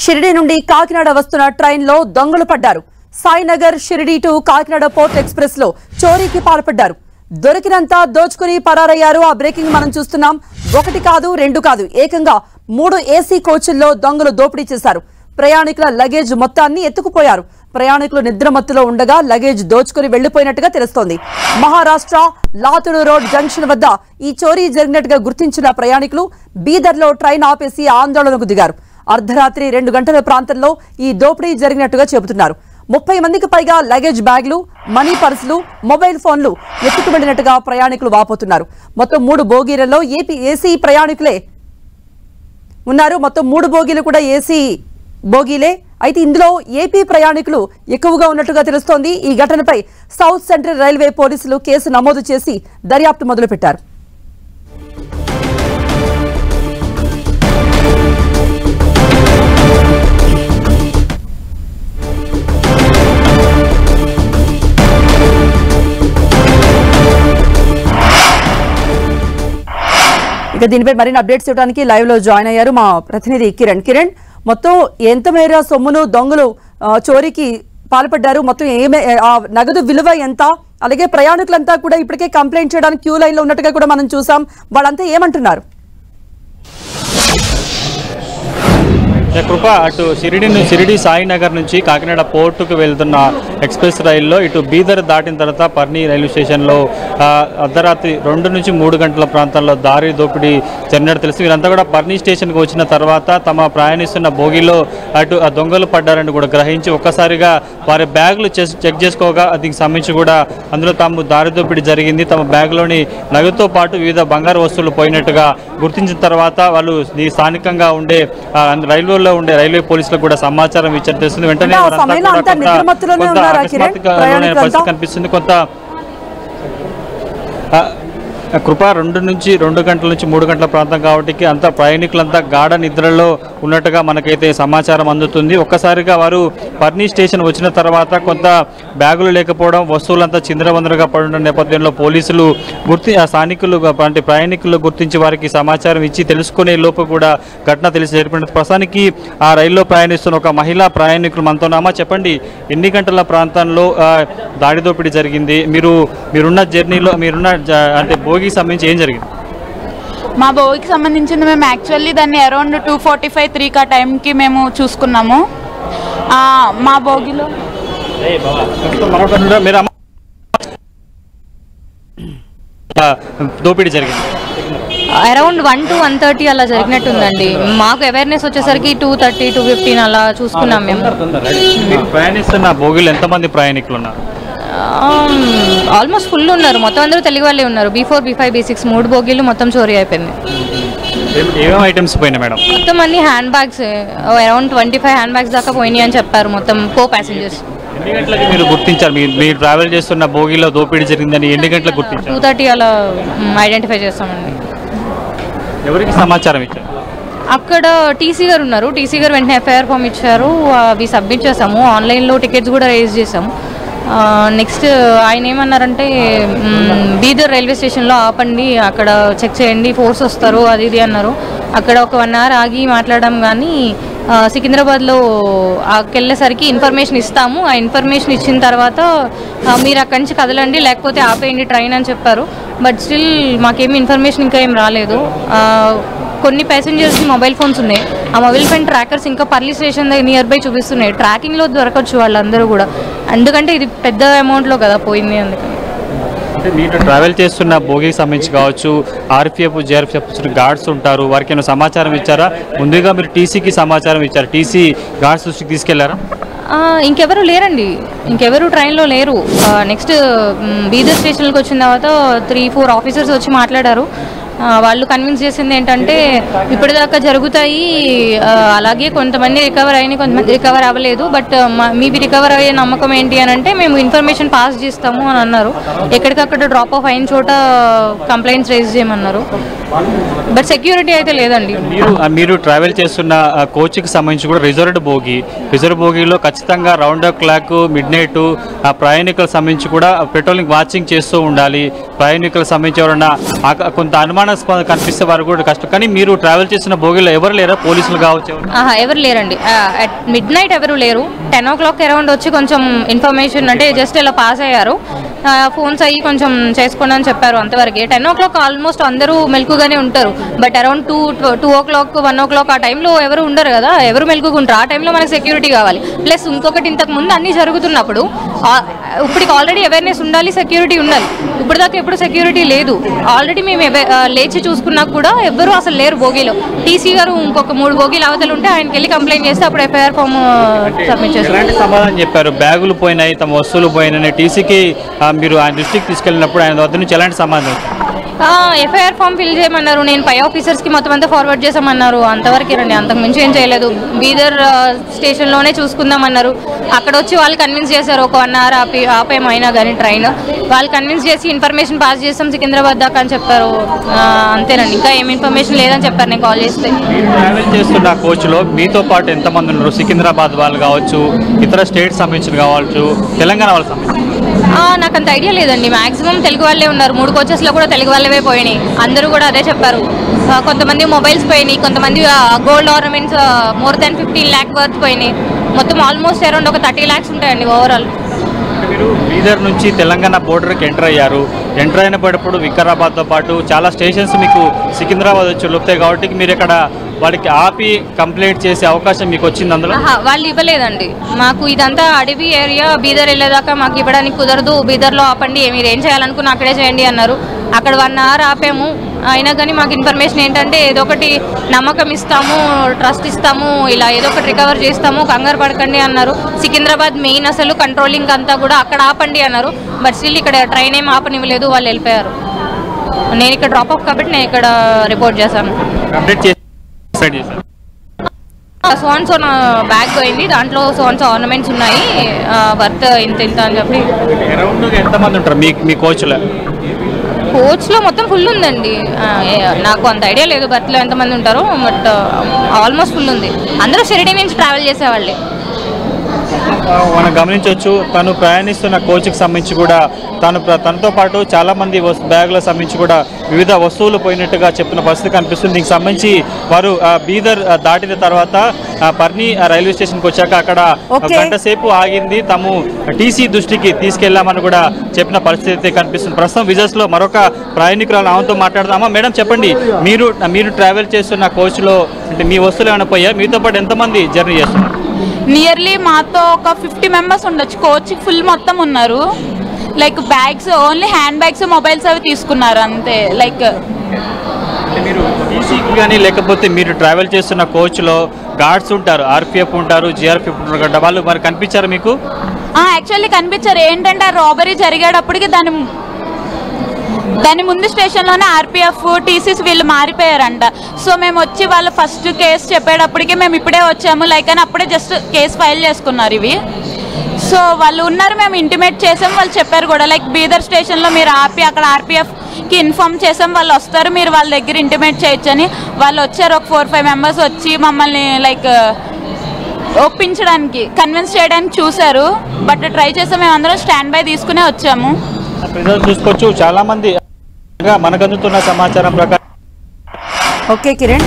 షిరిడి నుండి కాకినాడ వస్తున్న ట్రైన్లో దొంగలు పడ్డారు. Sainagar Shirdi to Kakinada port express లో చోరీకి పాల్పడ్డారు. దొరికినంత దోచుకుని పరారయ్యారు. ఆ బ్రేకింగ్ మనం చూస్తున్నాం. ఒకటి కాదు, రెండు కాదు, ఏకంగా 3 ఏసీ కోచుల్లో దొంగలు దోపిడీ చేశారు. ప్రయాణికుల లగేజ్ మొత్తాన్ని ఎత్తుకుపోయారు. ప్రయాణికులు నిద్రమత్తులో ఉండగా లగేజ్ దోచుకుని వెళ్లిపోయినట్టుగా తెలుస్తోంది. మహారాష్ట్ర లాతుడు రోడ్ జంక్షన్ వద్ద ఈ చోరీ జరిగినట్టుగా గుర్తించిన ప్రయాణికులు బీదర్లో ట్రైన్ ఆపేసి ఆందోళనకు దిగారు. అర్ధరాత్రి 2 గంటల ప్రాంతంలో ఈ దోపిడీ జరిగినట్టుగా చెబుతున్నారు. 30 మందికి పైగా లగేజ్ బ్యాగులు, మనీ పర్సులు, మొబైల్ ఫోన్లు ఎత్తుకు వెళ్లినట్టుగా ప్రయాణికులు వాపోతున్నారు. మొత్తం 3 బోగీలలో ఏసీ ప్రయాణికులే ఉన్నారు. మొత్తం 3 బోగీలు కూడా ఏసీ బోగీలే. అయితే ఇందులో ఏపీ ప్రయాణికులు ఎక్కువగా ఉన్నట్టుగా తెలుస్తోంది. ఈ ఘటనపై సౌత్ సెంట్రల్ రైల్వే పోలీసులు కేసు నమోదు చేసి దర్యాప్తు మొదలుపెట్టారు. ఇక దీనిపై మరిన్ని అప్డేట్స్ ఇవ్వడానికి లైవ్ లో జాయిన్ అయ్యారు మా ప్రతినిధి కిరణ్. మొత్తం ఎంత మేర సొమ్మును దొంగలు చోరీకి పాల్పడ్డారు? మొత్తం నగదు విలువ ఎంత? అలాగే ప్రయాణికులంతా కూడా ఇప్పటికే కంప్లైంట్ చేయడానికి క్యూ లైన్ లో ఉన్నట్టుగా కూడా మనం చూసాం. వాళ్ళంతా ఏమంటున్నారు? కృప, అటు షిరిడి సాయినగర్ నుంచి కాకినాడ పోర్టుకు వెళ్తున్న ఎక్స్ప్రెస్ రైల్లో ఇటు బీదర్ దాటిన తర్వాత పర్ని రైల్వే స్టేషన్లో అర్ధరాత్రి 2 నుంచి 3 గంటల ప్రాంతంలో దారి దోపిడీ జరిగినట్టు తెలుసు. వీరంతా కూడా పర్ని స్టేషన్కి వచ్చిన తర్వాత తమ ప్రయాణిస్తున్న బోగిలో అటు ఆ దొంగలు పడ్డారని కూడా గ్రహించి ఒక్కసారిగా వారి బ్యాగులు చెక్ చేసుకోగా దీనికి సంబంధించి కూడా అందులో తాము దారి దోపిడీ జరిగింది, తమ బ్యాగులోని నగదుతో పాటు వివిధ బంగారు వస్తువులు పోయినట్టుగా గుర్తించిన తర్వాత వాళ్ళు స్థానికంగా ఉండే రైల్వే పోలీసులకు కూడా సమాచారం ఇచ్చారు తెలుస్తుంది. వెంటనే పరిస్థితి కనిపిస్తుంది. కొంత కృప 2 గంటల నుంచి 3 గంటల ప్రాంతం కాబట్టి అంతా ప్రయాణికులంతా గాఢ నిద్రలో ఉన్నట్టుగా మనకైతే సమాచారం అందుతుంది. ఒక్కసారిగా వారు పర్ని స్టేషన్ వచ్చిన తర్వాత కొంత బ్యాగులు లేకపోవడం, వస్తువులంతా చిందరవందరగా పడిన నేపథ్యంలో పోలీసులు స్థానికులు అంటే ప్రయాణికులు గుర్తించి వారికి సమాచారం ఇచ్చి తెలుసుకునే లోపు కూడా ఘటన తెలిసి జరిపిన ప్రస్తుతానికి ఆ రైల్లో ప్రయాణిస్తున్న ఒక మహిళా ప్రయాణికులు మనతోనామా. చెప్పండి, ఎన్ని గంటల ప్రాంతంలో దాడి దోపిడీ జరిగింది? మీరున్న జర్నీలో అంటే భోగికి సంబంధించి ఏం జరిగింది? మా భోగికి సంబంధించింది మేము యాక్చువల్లీ దాన్ని అరౌండ్ 2:45-3 టైంకి మేము చూసుకున్నాము. మా భోగిలో దోపిడీ జరిగింది అరౌండ్ 1 to 1:30 అలా జరిగినట్టుందండి. మాకు అవేర్నెస్ వచ్చేసరికి 2:30, 2:15 అలా చూసుకున్నాం మేము. ప్రయాణిస్తున్న భోగిలో ఎంతమంది ప్రయాణికులు ఉన్నారు? ఆల్మోస్ట్ ఫుల్ ఉన్నారు. మొత్తం అందరూ తెలుగు వాళ్ళే ఉన్నారు. B4, B5, B6 3 బోగీలు మొత్తం చోరీ అయిపోయింది. ఏమేమి ఐటమ్స్ పోయినాయి మేడం? మొత్తం అన్ని hand bags, around 25 hand bags దాకా పోయినాయి అని చెప్పారు మొత్తం ప్యాసింజర్స్. ఎన్ని గంటలకి మీరు గుర్తించారు? మీరు ట్రావెల్ చేస్తున్న బోగిలో దోపిడీ జరిగిందని ఎన్ని గంటలకు గుర్తించారు? 2:30 అలా ఐడెంటిఫై చేస్తామండి. ఎవరికి సమాచారం ఇచ్చారు? అక్కడ టీసీ గారు ఉన్నారు. టీసీ గారు వెంటనే FIR ఫామ్ ఇచ్చారు. అవి సబ్మిట్ చేసాము. ఆన్లైన్లో టికెట్స్ కూడా రేజ్ చేసాము. నెక్స్ట్ ఆయన ఏమన్నారంటే బీదర్ రైల్వే స్టేషన్లో ఆపండి, అక్కడ చెక్ చేయండి, ఫోర్స్ వస్తారు అది ఇది అన్నారు. అక్కడ ఒక 1 hour ఆగి మాట్లాడడం. కానీ సికింద్రాబాద్లో వెళ్ళేసరికి ఇన్ఫర్మేషన్ ఇస్తాము, ఆ ఇన్ఫర్మేషన్ ఇచ్చిన తర్వాత మీరు అక్కడి నుంచి కదలండి లేకపోతే ఆపేయండి ట్రైన్ అని చెప్పారు. బట్ స్టిల్ మాకేమి ఇన్ఫర్మేషన్ ఇంకా ఏం రాలేదు. కొన్ని ప్యాసింజర్స్ మొబైల్ ఫోన్స్ ఉన్నాయి. ఆ మొబైల్ ఫోన్ ట్రాకర్స్ ఇంకా పర్లి స్టేషన్ దగ్గర నియర్ బై చూపిస్తున్నాయి. ట్రాకింగ్లో దొరకచ్చు వాళ్ళందరూ కూడా, ఎందుకంటే ఇది పెద్ద అమౌంట్లో కదా పోయింది. అందుకని అంటే మీరు ట్రావెల్ చేస్తున్న భోగికి సంబంధించి కావచ్చు, RPF, JRPF గార్డ్స్ ఉంటారు, వారికి ఏమైనా సమాచారం ఇచ్చారా? ముందుగా మీరు టీసీకి సమాచారం ఇచ్చారు, టీసీ గార్డ్స్ దృష్టికి తీసుకెళ్లారా? ఇంకెవరు లేరండి, ఇంకెవరు ట్రైన్లో లేరు. నెక్స్ట్ బీదర్ స్టేషన్కి వచ్చిన తర్వాత 3-4 ఆఫీసర్స్ వచ్చి మాట్లాడారు. వాళ్ళు కన్విన్స్ చేసింది ఏంటంటే ఇప్పటిదాకా జరుగుతాయి, అలాగే కొంతమంది రికవర్ అయినాయి, కొంతమంది రికవర్ అవ్వలేదు. బట్ మీవి రికవర్ అయ్యే నమ్మకం ఏంటి అని అంటే మేము ఇన్ఫర్మేషన్ పాస్ చేస్తాము అని అన్నారు. ఎక్కడికక్కడ డ్రాప్ ఆఫ్ అయిన చోట కంప్లైంట్స్ రేజ్ చేయమన్నారు. బట్ సెక్యూరిటీ అయితే లేదండి. మీరు ట్రావెల్ చేస్తున్న కోచ్కి సంబంధించి కూడా రిజర్వ్డ్ బోగీలో ఖచ్చితంగా రౌండ్ ద క్లాక్ మిడ్నైట్ ప్రయాణికులకు సంబంధించి కూడా పెట్రోలింగ్ వాచింగ్ చేస్తూ ఉండాలి. ప్రయాణికులకు సంబంధించి ఎవరన్నా కొంత అనుమానం కనిపిస్తే వారు కూడా కష్టం. కానీ మీరు ట్రావెల్ చేసిన బోగిలో ఎవరు లేరా? పోలీసులు కావచ్చు? ఎవరు లేరండి. మిడ్ నైట్ ఎవరు లేరు. 10 o'clock అరౌండ్ వచ్చి కొంచెం ఇన్ఫర్మేషన్ అంటే జస్ట్ ఇలా పాస్ అయ్యారు, ఫోన్స్ అయ్యి కొంచెం చేసుకోండి అని చెప్పారు, అంతవరకే. 10 o'clock ఆల్మోస్ట్ అందరూ మెలకుగానే ఉంటారు. బట్ అరౌండ్ 2 o'clock 1 o'clock ఆ టైంలో ఎవరు ఉండరు కదా, ఎవరు మెలకుగా ఉంటారు. ఆ టైంలో మనకు సెక్యూరిటీ కావాలి. ప్లస్ ఇంకొకటి, ఇంతకు ముందు అన్ని జరుగుతున్నప్పుడు ఇప్పటికి ఆల్రెడీ అవేర్నెస్ ఉండాలి, సెక్యూరిటీ ఉండాలి. ఇప్పటిదాకా ఎప్పుడు సెక్యూరిటీ లేదు. ఆల్రెడీ మేము లేచి చూసుకున్నా కూడా ఎవ్వరూ అసలు లేరు బోగీలో. టీసీ గారు ఇంకొక 3 బోగీలు అవతలు ఉంటే ఆయనకి వెళ్ళి కంప్లైంట్ చేస్తే అప్పుడు ఎఫ్ఐఆర్ ఫామ్ సబ్మిట్ చేస్తారు. ఎలాంటి సమాధానం చెప్పారు? బ్యాగులు పోయినాయి, తమ వస్తువులు పోయినాయి, టీసీకి మీరు ఆయన దృష్టికి తీసుకెళ్ళినప్పుడు ఆయన వద్ద నుంచి ఎలాంటి సమాధానం? ఎఫ్ఐఆర్ ఫామ్ ఫిల్ చేయమన్నారు. నేను పై ఆఫీసర్స్కి మొత్తం అంతా ఫార్వర్డ్ చేసామన్నారు. అంతవరకే రండి, అంతకు మించి ఏం చేయలేదు. బీదర్ స్టేషన్లోనే చూసుకుందామన్నారు. అక్కడ వచ్చి వాళ్ళు కన్విన్స్ చేశారు. ఒక 1 hour ఆపేమైనా కానీ ట్రైన్ వాళ్ళు కన్విన్స్ చేసి ఇన్ఫర్మేషన్ పాస్ చేస్తాం సికింద్రాబాద్ దాకా అని చెప్పారు. అంతేనండి, ఇంకా ఏం ఇన్ఫర్మేషన్ లేదని చెప్పారు నేను కాల్ చేస్తే. ట్రావెల్ చేస్తున్న కోచ్లో మీతో పాటు ఎంతమంది ఉన్నారు? సికింద్రాబాద్ వాళ్ళు కావచ్చు, ఇతర స్టేట్ సంబంధించిన కావచ్చు, తెలంగాణ వాళ్ళకి సంబంధించి? నాకు అంత ఐడియా లేదండి. మాక్సిమం తెలుగు వాళ్ళే ఉన్నారు. 3 coachesలో కూడా తెలుగు వాళ్ళవే పోయినాయి. అందరూ కూడా అదే చెప్పారు. కొంతమంది మొబైల్స్ పోయినాయి, కొంతమంది gold ornaments more than 15 lakh worth పోయినాయి. మొత్తం ఆల్మోస్ట్ అరౌండ్ ఒక 30 lakhs ఉంటాయండి ఓవరాల్. మీరు బీదర్ నుంచి తెలంగాణ బోర్డర్కి ఎంటర్ అయ్యారు. ఎంటర్ అయినప్పుడు వికారాబాద్తో పాటు చాలా స్టేషన్స్ మీకు సికింద్రాబాద్ వచ్చి లొప్తాయి కాబట్టి మీరు ఇక్కడ వాడికి ఆపి కంప్లైంట్ చేసే అవకాశం మీకు వచ్చింది? అందులో వాళ్ళు ఇవ్వలేదండి. మాకు ఇదంతా అడవి ఏరియా, బీదర్ వెళ్ళేదాకా మాకు ఇవ్వడానికి కుదరదు, బీదర్లో ఆపండి, మీరు ఏం చేయాలనుకున్నా అక్కడే చేయండి అన్నారు. అక్కడ 1 hour ఆపాము. అయినా కానీ మాకు ఇన్ఫర్మేషన్ ఏంటంటే ఏదో ఒకటి నమ్మకం ఇస్తాము, ట్రస్ట్ ఇస్తాము, ఇలా ఏదో ఒకటి రికవర్ చేస్తాము, కంగారు పడకండి అన్నారు. సికింద్రాబాద్ మెయిన్ అసలు కంట్రోలింగ్ అంతా కూడా అక్కడ ఆపండి అన్నారు. బట్ స్టిల్ ఇక్కడ ట్రైన్ ఏం ఆపనివ్వలేదు, వాళ్ళు వెళ్ళిపోయారు. నేను ఇక్కడ డ్రాప్ ఆఫ్ కాబట్టి నేను ఇక్కడ రిపోర్ట్ చేశాను. సోన్స్ బ్యాగ్ పోయింది, దాంట్లో సోన్స్ ఆర్నమెంట్స్ ఉన్నాయి, వర్త్ ఇంత అని చెప్పి. ఎంతమంది ఉంటారు మీ కోచ్లో? కోచ్లో మొత్తం ఫుల్ ఉందండి. నాకు అంత ఐడియా లేదు బర్త్లో ఎంతమంది ఉంటారో, బట్ ఆల్మోస్ట్ ఫుల్ ఉంది. అందరూ షిరిడీ నుంచి ట్రావెల్ చేసేవాళ్ళే. మనం గమనించవచ్చు, తను ప్రయాణిస్తున్న కోచ్కి సంబంధించి కూడా తనతో పాటు చాలామంది బ్యాగులకు సంబంధించి కూడా వివిధ వస్తువులు పోయినట్టుగా చెప్పిన పరిస్థితి కనిపిస్తుంది. దీనికి సంబంధించి వారు బీదర్ దాటిన తర్వాత పర్ని రైల్వే స్టేషన్కి వచ్చాక అక్కడ గంట సేపు ఆగింది, తాము టీసీ దృష్టికి తీసుకెళ్లామని కూడా చెప్పిన పరిస్థితి కనిపిస్తుంది. ప్రస్తుతం విజయస్లో మరొక ప్రయాణికురాలు ఆమెతో మాట్లాడదామా. మేడం చెప్పండి, మీరు ట్రావెల్ చేస్తున్న కోచ్లో అంటే మీ వస్తువులు ఏమైనా పోయా? మీతో పాటు ఎంతమంది జర్నీ చేస్తున్నారు? నియర్లీ మాతో ఒక 50 members ఉండొచ్చు. కోచ్ ఫుల్ మొత్తం ఉన్నారు. Like bags, only hand bags, mobiles అవి తీసుకున్నారు అంతే. లైక్ మీరు టీసీకి కానీ లేకపోతే మీరు ట్రావెల్ చేస్తున్న కోచ్లో గార్డ్స్ ఉంటారు, ఆర్పిఎఫ్ ఉంటారు, జిఆర్పిఎఫ్ ఉంటారు కదా, వాళ్ళు మరి కనిపించారు మీకు? యాక్చువల్లీ కనిపించారు. ఏంటంటే ఆ రాబరీ జరిగేటప్పటికి దాని ముందు స్టేషన్లోనే ఆర్పిఎఫ్, టీసీస్ వీళ్ళు మారిపోయారంట. సో మేము వచ్చి వాళ్ళు ఫస్ట్ కేసు చెప్పేటప్పటికి మేము ఇప్పుడే వచ్చాము లైక్ అని అప్పుడే జస్ట్ కేసు ఫైల్ చేసుకున్నారు ఇవి. సో వాళ్ళు ఉన్నారు, మేము ఇంటిమేట్ చేసాం, వాళ్ళు చెప్పారు కూడా లైక్ బీదర్ స్టేషన్లో మీరు ఆపి అక్కడ ఆర్పిఎఫ్కి ఇన్ఫార్మ్ చేసాం, వాళ్ళు వస్తారు, మీరు వాళ్ళ దగ్గర ఇంటిమేట్ చేయొచ్చని. వాళ్ళు వచ్చారు, ఒక 4-5 members వచ్చి మమ్మల్ని లైక్ ఒప్పించడానికి, కన్విన్స్ చేయడానికి చూశారు. బట్ ట్రై చేసాం, మేము అందరం స్టాండ్ బై తీసుకునే వచ్చాము. చూసుకోవచ్చు చాలా మంది మనకు అందుతున్న సమాచారం ప్రకారం. ఓకే కిరణ్,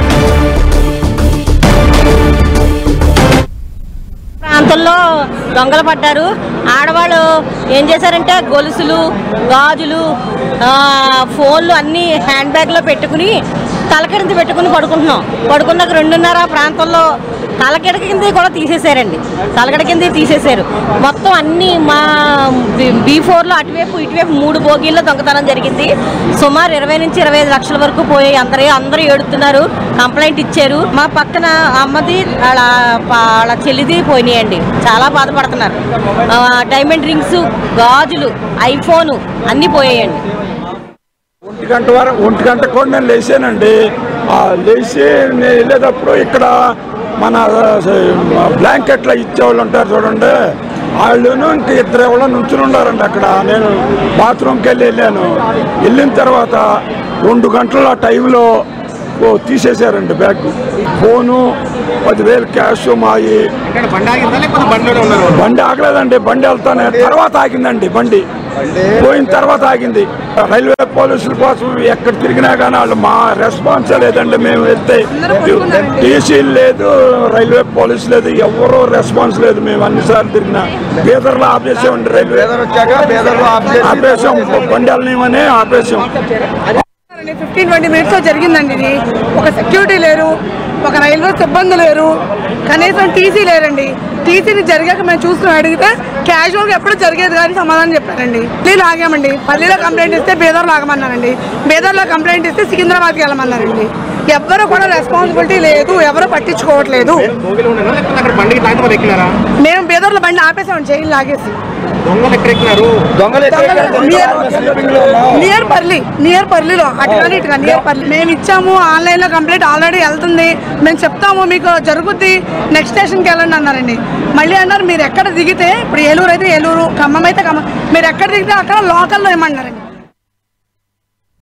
ప్రాంతంలో దొంగలు పడ్డారు. ఆడవాళ్ళు ఏం చేశారంటే గొలుసులు, గాజులు, ఫోన్లు అన్నీ హ్యాండ్ బ్యాగ్లో పెట్టుకుని తలకింద పెట్టుకుని పడుకున్నాక 2:30 ప్రాంతంలో తలకిడ కింద కూడా తీసేశారండి. తలకిడ కింద తీసేశారు మొత్తం అన్నీ. మా B4లో అటువైపు ఇటువైపు 3 బోగీల్లో దొంగతనం జరిగింది. సుమారు 20 నుంచి 25 లక్షల వరకు పోయాయి. అందరూ ఏడుతున్నారు, కంప్లైంట్ ఇచ్చారు. మా పక్కన అమ్మది వాళ్ళ చెల్లిది పోయినాయండి, చాలా బాధపడుతున్నారు. డైమండ్ రింగ్స్, గాజులు, ఐఫోను అన్నీ పోయాయండి. 1 గంట కూడా నేను లేచానండి. లేచి నేను వెళ్ళేటప్పుడు ఇక్కడ మన బ్లాంకెట్లో ఇచ్చేవాళ్ళు ఉంటారు చూడండి, వాళ్ళను ఇంక 2 ఎవరో నుంచుని ఉన్నారండి అక్కడ. నేను బాత్రూమ్కి వెళ్ళాను. వెళ్ళిన తర్వాత 2 గంటల టైంలో తీసేశారండి బ్యాగ్, ఫోను, 10,000 క్యాష్ మాయి. బండి ఆగలేదండి, బండి వెళ్తానే తర్వాత ఆగిందండి. బండి పోయిన తర్వాత ఆగింది. రైల్వే పోలీసుల కోసం ఎక్కడ తిరిగినా కానీ వాళ్ళు మా రెస్పాన్స్ లేదండి. మేము వెళ్తే టీసీ లేదు, రైల్వే పోలీసు లేదు, ఎవరో రెస్పాన్స్ లేదు. మేము అన్నిసార్లు తిరిగినా బీదర్లో ఆపేసామండి. రైల్వే ఆపేసాం, బండి వెళ్ళనివనే ఆపేసాం. 15-20 మినిట్స్ జరిగిందండి. ఇది ఒక సెక్యూరిటీ లేరు, ఒక రైల్వే సిబ్బంది లేరు, కనీసం టీసీ లేరండి. టీసీని జరిగాక మేము చూసుకుని అడిగితే క్యాజువల్గా ఎప్పుడు జరిగేది కానీ సమాధానం చెప్పారండి. పల్లీలో ఆగామండి, పల్లీలో కంప్లైంట్ ఇస్తే బీదర్లో ఆగమన్నారండి, బీదర్లో కంప్లైంట్ ఇస్తే సికింద్రాబాద్కి వెళ్ళమన్నారండి. ఎవ్వరు కూడా రెస్పాన్సిబిలిటీ లేదు, ఎవరు పట్టించుకోవట్లేదు. మేము బీదర్లో బండి ఆపేసామండి, చైన్ లాగేసి. నియర్ పర్లీలో అటుగాని ఇటుగా నియర్ పర్లీ మేము ఇచ్చాము. ఆన్లైన్లో కంప్లైంట్ ఆల్రెడీ వెళ్తుంది, మేము చెప్తాము మీకు జరుగుద్ది, నెక్స్ట్ స్టేషన్కి వెళ్ళండి అన్నారండి. మళ్ళీ అన్నారు మీరు ఎక్కడ దిగితే, ఇప్పుడు ఏలూరు అయితే ఏలూరు, ఖమ్మం అయితే ఖమ్మం, మీరు ఎక్కడ దిగితే అక్కడ లోకల్లో ఏమన్నారండి.